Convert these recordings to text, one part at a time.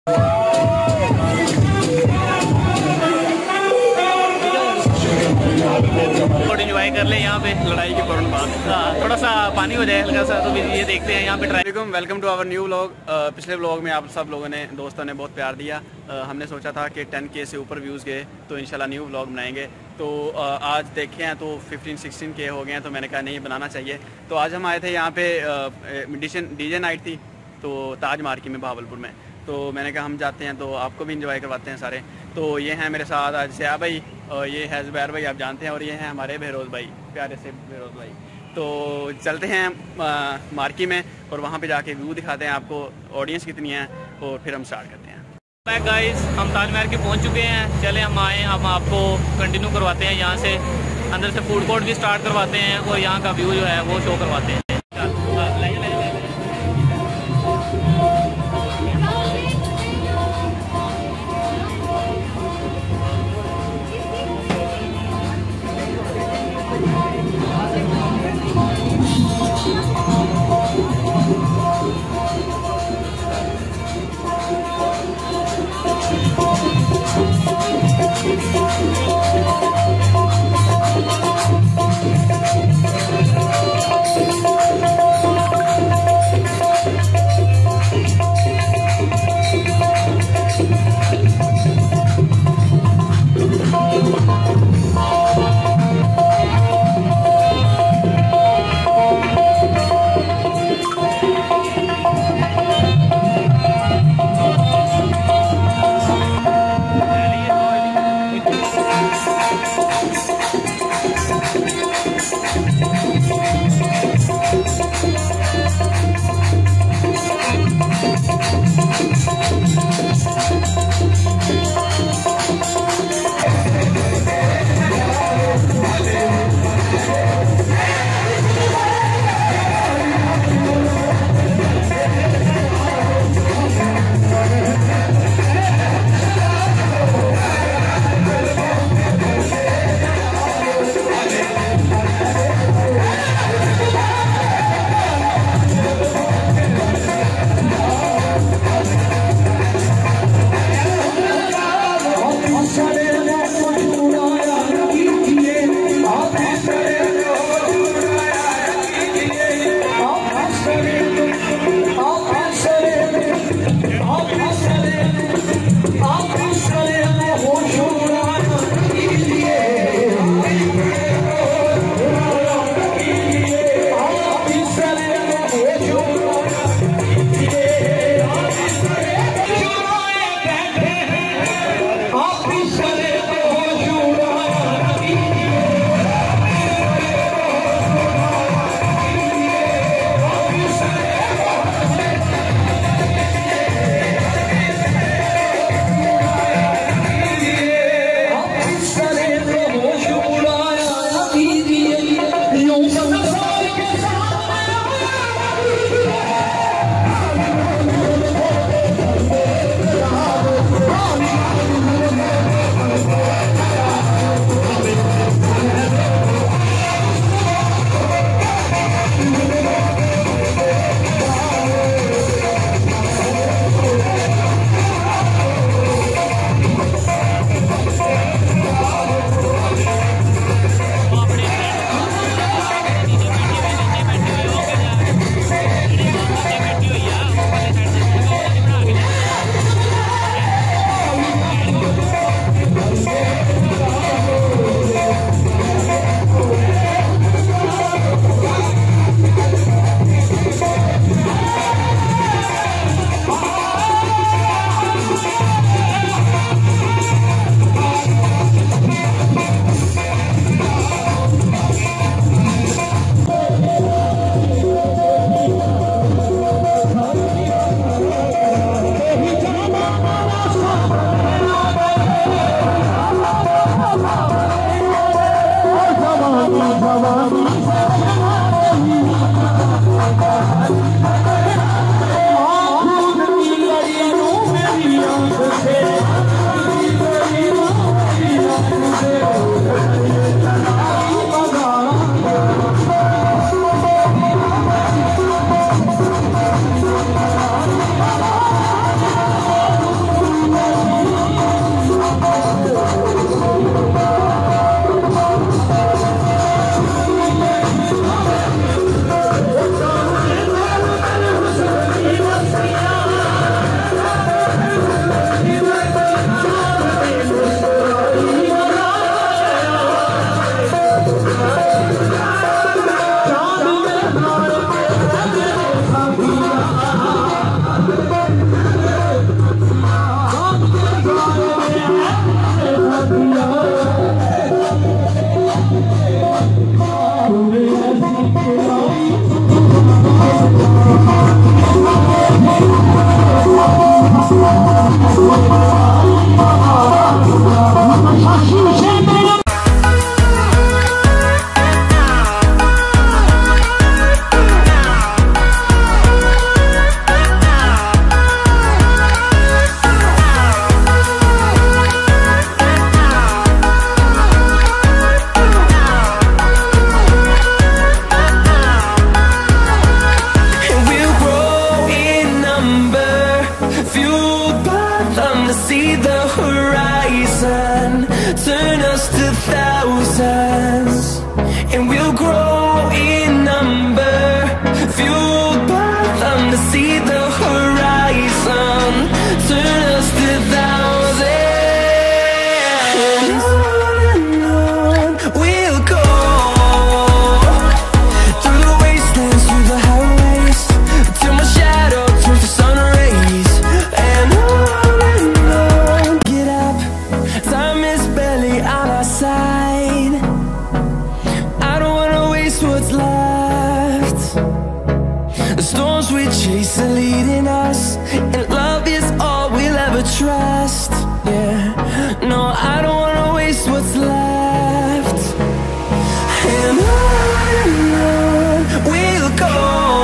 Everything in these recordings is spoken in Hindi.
एंजॉय कर ले यहाँ पे लड़ाई के फौरन बाद थोड़ा सा पानी हो जाए हल्का सा, तो ये देखते हैं यहाँ पे try. Welcome to our new vlog. पिछले व्लॉग में आप सब लोगों ने, दोस्तों ने बहुत प्यार दिया। हमने सोचा था कि 10K से ऊपर व्यूज़ गए तो इंशाल्लाह न्यू व्लॉग बनाएंगे। तो आज देखे हैं तो 15-16K हो गए हैं, तो मैंने कहा नहीं बनाना चाहिए। तो आज हम आए थे यहाँ पे डीजे नाइट थी तो ताज मार्केट में भावलपुर में। तो मैंने कहा हम जाते हैं तो आपको भी इंजॉय करवाते हैं सारे। तो ये हैं मेरे साथ आज सिया भाई, ये है ज़ुबैर भाई आप जानते हैं, और ये हैं हमारे बहरोज़ भाई, प्यारे से बहरोज़ भाई। तो चलते हैं मार्केट में और वहाँ पे जाके व्यू दिखाते हैं आपको, ऑडियंस कितनी है, और फिर हम स्टार्ट करते हैं। गाइस हम ताज मार्केट पहुँच चुके हैं। चले हम आए, हम आपको कंटिन्यू करवाते हैं यहाँ से, अंदर से फूड कोर्ट भी स्टार्ट करवाते हैं और यहाँ का व्यू जो है वो शो करवाते हैं। see the horizon, turn us to thousands, and we'll grow in number, fueled by them to see the horizon, turn us to thousands, and on we'll go, through the wastelands, through the highways, till my shadow turns to sun rays, and on, get up, time is barely on our side, I don't wanna waste what's left, the storms we chase are leading us, and love is all we'll ever trust, yeah, no, I don't wanna waste what's left, and on we'll go.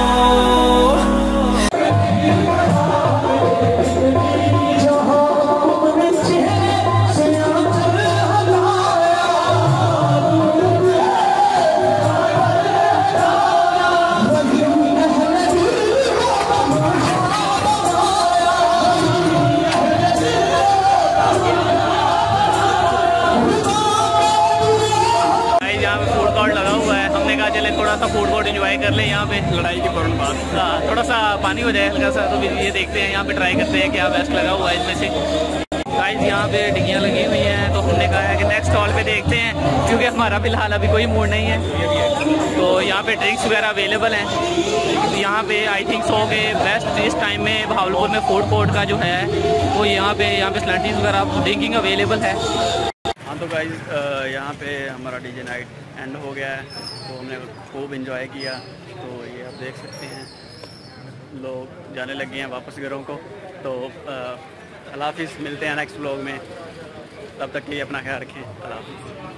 यहाँ पे फूड कोर्ट लगा हुआ है, हमने कहा चले थोड़ा सा फूड कोर्ट एंजॉय कर ले यहाँ पे लड़ाई के फौरन बाद, थोड़ा सा पानी हो जाए हल्का सा, तो ये देखते हैं यहाँ पे ट्राई करते हैं क्या बेस्ट लगा हुआ है इसमें से। गाइस यहाँ पे डिग्गियाँ लगी हुई हैं, तो हमने कहा है कि नेक्स्ट स्टॉल पे देखते हैं, क्योंकि हमारा फिलहाल अभी कोई मूड नहीं है। तो यहाँ पे ड्रिंक्स वगैरह अवेलेबल हैं, यहाँ पे आई थिंक सो के बेस्ट इस टाइम में भावलपुर में फूड कोर्ट का जो है वो यहाँ पे स्लैंटीज वगैरह ड्रिंकिंग अवेलेबल है। हाँ तो गाइस यहाँ पे हमारा डीजे नाइट एंड हो गया है, तो हमने खूब इंजॉय किया, तो ये आप देख सकते हैं लोग जाने लगे हैं वापस घरों को। तो अल्लाह हाफिज़, मिलते हैं नेक्स्ट व्लॉग में, तब तक के लिए अपना ख्याल रखें, अल्लाह हाफिज़।